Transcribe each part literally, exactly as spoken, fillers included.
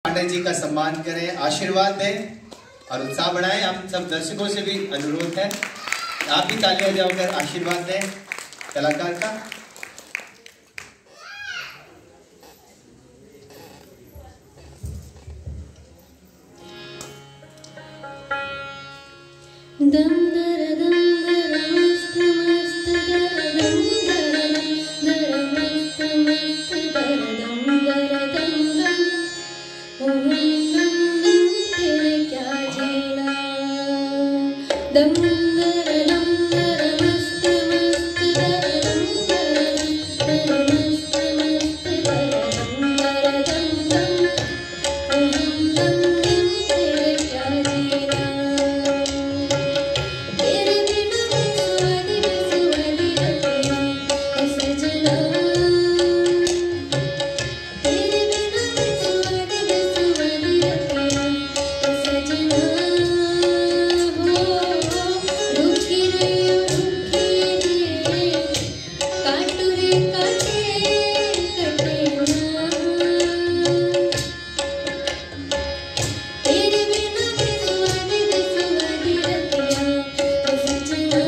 पांडे जी का सम्मान करें, आशीर्वाद दें और उत्साह बढ़ाएं। हम सब दर्शकों से भी अनुरोध है, आप भी तालियां बजाकर आशीर्वाद दें कलाकार का। दम दर दम दर मस्त मस्त दर दम दर दर मस्त मस्त दर दम दर दम दम ओम दम दम तेरे क्या जीना दम दर दम दर मस्त मस्त दर दम दर दर मस्त मस्त दर दम दर दम दम ओम दम दम तेरे क्या जीना तेरे बिना बेसुवादी बेसुवादी रतियाँ ऐ सजना तेरे बिना बेसुवादी बेसुवादी रतियाँ ऐ सजना हो रुखी रे रुखी रे काटू रे काटे कटे ना तेरे बिना बेसुवादी बेसुवादी रतियाँ ऐ सजना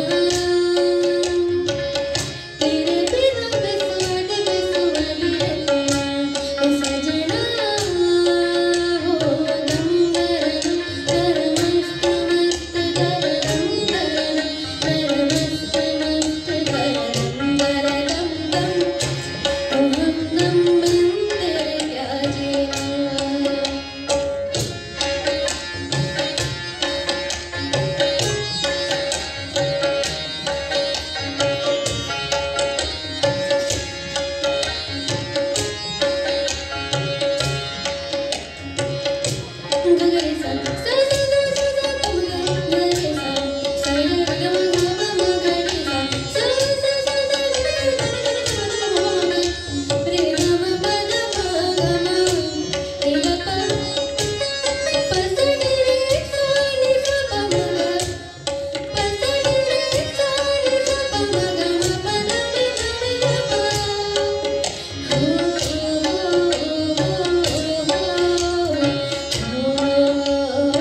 तेरे बिना बेसुवादी बेसुवादी रतियाँ ऐ सजना हो दम दर दर मस्त मस्त दर दम दर दर मस्त मस्त दर दम दर दम दम ओम दम दम तेरे क्या जीना गगरे सा सा सा सा सा सा गम गगरे सा सा गम गम गगरे सा सा सा सा सा रे गम पद गम रे ग प प स नी रे सा नि सा प म ग प स नी रे सा नि सा प म ग म प द नि ग नि ग प हो हो हो हो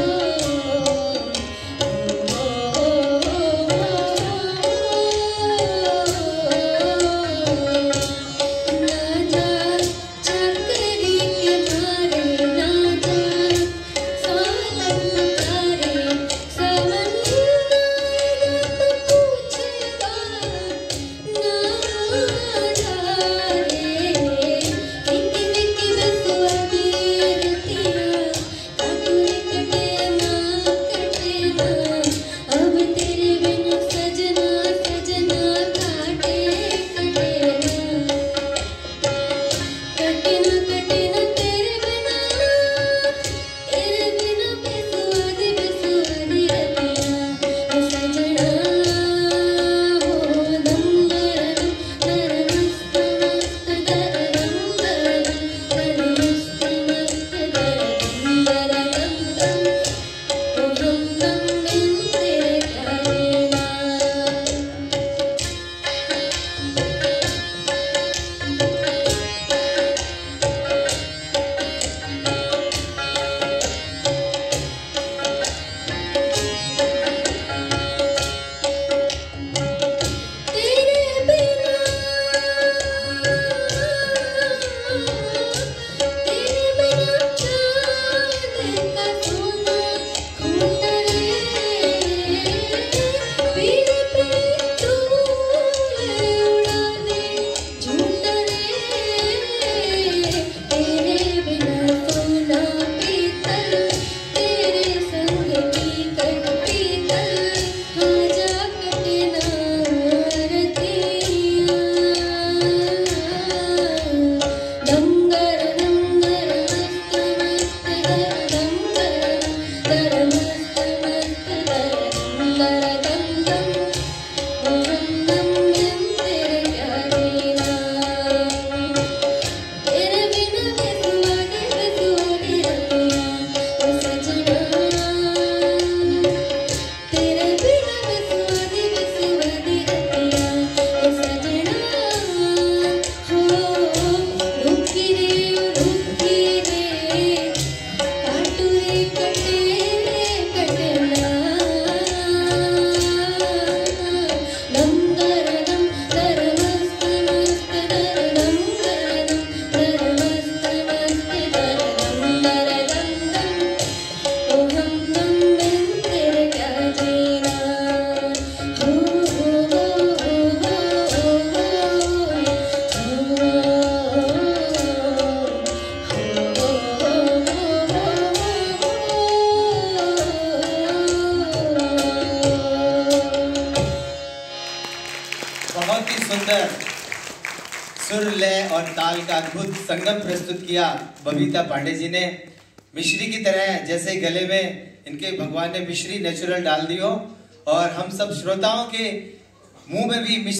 सुर लय और ताल का अद्भुत संगम प्रस्तुत किया बबीता पांडे जी ने। मिश्री की तरह जैसे गले में इनके भगवान ने मिश्री नेचुरल डाल दी हो और हम सब श्रोताओं के मुंह में भी